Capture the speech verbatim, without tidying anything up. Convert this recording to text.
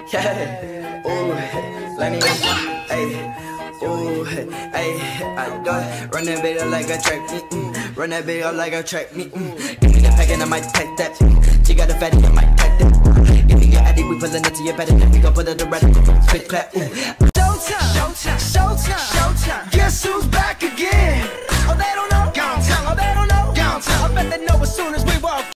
Yeah, ooh, let me, ayy. Ooh, ayy, I do it. Run that bitch up like a track, mm-mm. Run that bitch up like a track, mm-mm. Give me the pack and I might pack that. She got a fatty, I might pack that. Give me your addy, we pullin' it to your bed and then we gon' put it to red. Quick clap, ooh.